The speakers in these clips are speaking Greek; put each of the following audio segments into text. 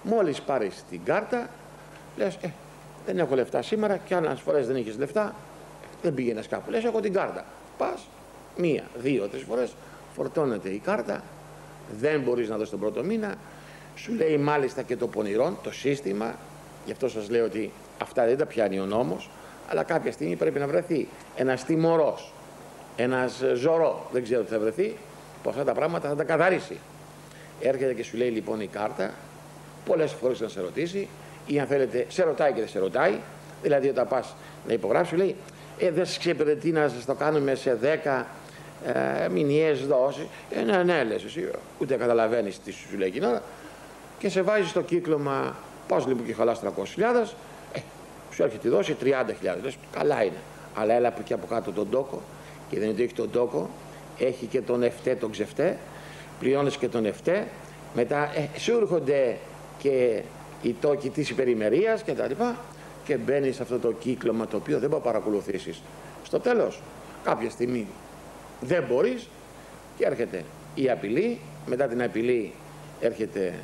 Μόλις πάρεις την κάρτα, λες, δεν έχω λεφτά σήμερα, και άλλες φορές δεν έχεις λεφτά, δεν πήγαινες κάπου. Λες, έχω την κάρτα. Πας, 1, 2, 3 φορές, φορτώνεται η κάρτα, δεν μπορείς να δώσεις τον πρώτο μήνα, σου λέει μάλιστα και το πονηρόν, το σύστημα, γι' αυτό σας λέω ότι αυτά δεν τα πιάνει ο νόμος, αλλά κάποια στιγμή πρέπει να βρεθεί ένας τιμωρός, ένας ζωρό, δεν ξέρω τι θα βρεθεί, που αυτά τα πράγματα θα τα καθαρίσει. Έρχεται και σου λέει λοιπόν η κάρτα, πολλές φορές να σε ρωτήσει, ή αν θέλετε, σε ρωτάει και δεν σε ρωτάει. Δηλαδή, όταν πας να υπογράψεις, σου λέει, δεν σας ξεπερνετεί να σας το κάνουμε σε 10 μηνιαίες δόσεις. Ναι, λες εσύ, ούτε καταλαβαίνεις τι σου λέει εκείνο. Και σε βάζει στο κύκλωμα, πας λοιπόν και χαλάς 300.000, σου έρχεται η δόση 30.000. Λες, καλά είναι. Αλλά έλα από εκεί από κάτω τον τόκο, και δεν είναι ότι έχει τον τόκο, έχει και τον εφτέ, τον ξεφτέ, πληρώνεις και τον εφτέ, μετά σου έρχονται και οι τόκοι της υπερημερίας και τα λοιπά, και μπαίνεις σε αυτό το κύκλωμα το οποίο δεν μπορεί να παρακολουθήσεις. Στο τέλος, κάποια στιγμή δεν μπορείς και έρχεται η απειλή, μετά την απειλή έρχεται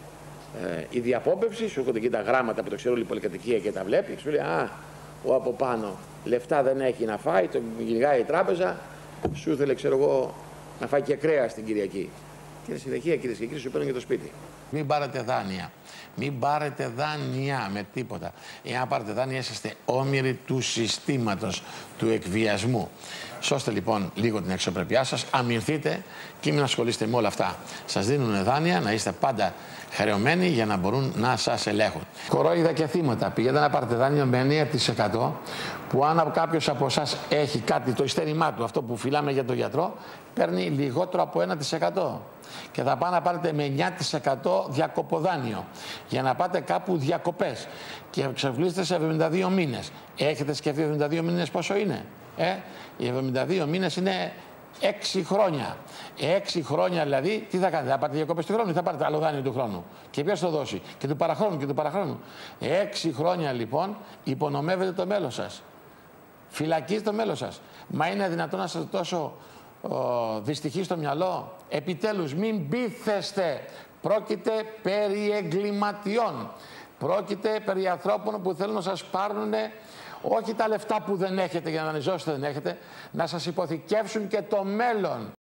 η διαπόμπευση, σου έρχονται και τα γράμματα που το ξέρω όλη η πολυκατοικία και τα βλέπει, σου λέει, ο από πάνω λεφτά δεν έχει να φάει, τον κυνηγάει η τράπεζα, σου ήθελε, ξέρω εγώ, να φάει και κρέα την Κυριακή. Και συνεχεία, κυρίες και κύριοι, σου παίρνουν και το σπίτι. Μην πάρετε δάνεια. Μην πάρετε δάνεια με τίποτα. Εάν πάρετε δάνεια, είσαστε όμοιροι του συστήματος, του εκβιασμού. Σώστε λοιπόν λίγο την αξιοπρέπειά σας, αμυνθείτε και μην ασχολείστε με όλα αυτά. Σας δίνουν δάνεια, να είστε πάντα χρεωμένοι για να μπορούν να σας ελέγχουν. Κορόιδα και θύματα. Πηγαίνετε να πάρετε δάνειο με 9%, που αν κάποιος από εσάς έχει κάτι, το ειστέρημά του, αυτό που φυλάμε για τον γιατρό, παίρνει λιγότερο από 1%. Και θα πάτε να πάρετε με 9% διακοποδάνειο για να πάτε κάπου διακοπές και ξεφλήσετε σε 72 μήνες. Έχετε σκεφτεί 72 μήνες πόσο είναι? Οι 72 μήνες είναι 6 χρόνια. 6 χρόνια δηλαδή, τι θα κάνετε? Θα πάρετε διακοπές του χρόνου ή θα πάρετε άλλο δάνειο του χρόνου? Και ποιος το δώσει? Και του παραχρόνου και του παραχρόνου. 6 χρόνια λοιπόν υπονομεύετε το μέλλον σας. Φυλακίζετε το μέλλον σας. Μα είναι δυνατόν να σας τόσο δυστυχή στο μυαλό? Επιτέλους, μην πείθεστε. Πρόκειται περί εγκληματιών. Πρόκειται περί ανθρώπων που θέλουν να σας πάρουν όχι τα λεφτά που δεν έχετε για να δανειζώσετε, δεν έχετε, να σας υποθηκεύσουν και το μέλλον.